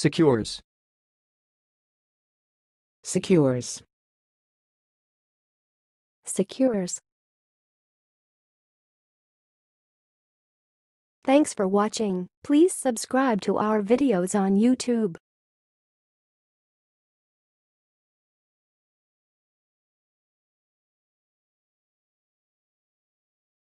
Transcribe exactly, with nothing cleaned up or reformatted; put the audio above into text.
SEE-kyoorz. SEE-kyoorz. SEE-kyoorz. Thanks for watching. Please subscribe to our videos on YouTube.